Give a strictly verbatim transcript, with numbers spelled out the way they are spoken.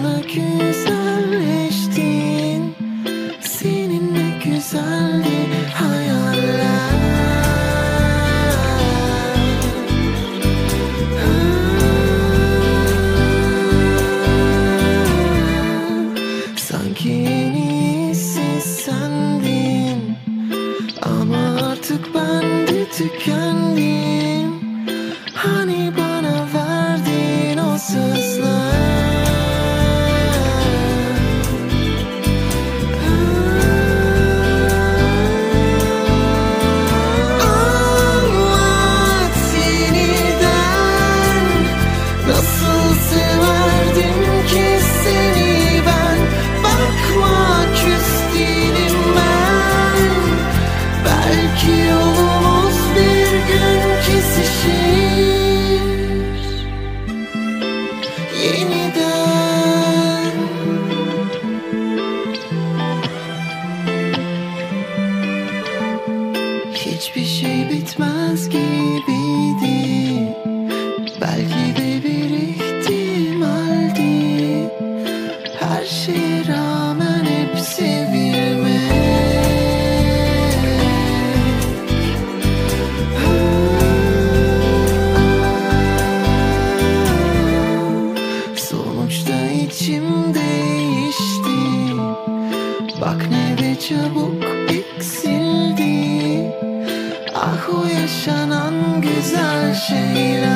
Aşkınla güzelleştin, seninle güzeldi hayaller. Sanki en iyisi sendin, ama artık ben de tükendim. Hani bana verdiğin o sözler. Anlat yeniden, nasıl severdim ki seni ben. Bakma küs değilim ben, belki yolumuz bir gün kesişir yeniden. Hiçbir şey bitmez gibiydi, belki de bir ihtimaldi. Her şeye rağmen hep sevilmek. Sonuçta içim değişti, bak ne de çabuk eksildi. Ah o yaşanan güzel şeyler.